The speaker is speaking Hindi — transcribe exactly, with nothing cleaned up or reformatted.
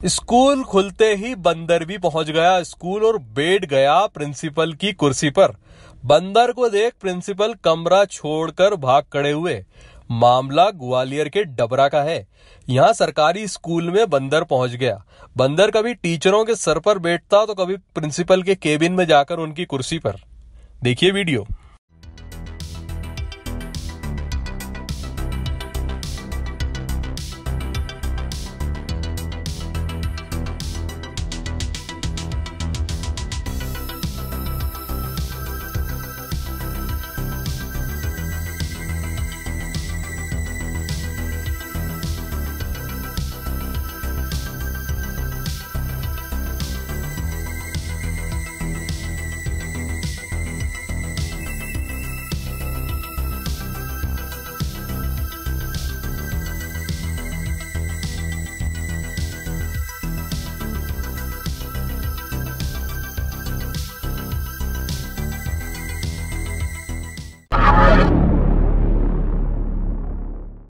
स्कूल खुलते ही बंदर भी पहुंच गया स्कूल और बैठ गया प्रिंसिपल की कुर्सी पर। बंदर को देख प्रिंसिपल कमरा छोड़कर भाग खड़े हुए। मामला ग्वालियर के डबरा का है। यहाँ सरकारी स्कूल में बंदर पहुंच गया। बंदर कभी टीचरों के सर पर बैठता तो कभी प्रिंसिपल के केबिन में जाकर उनकी कुर्सी पर। देखिए वीडियो।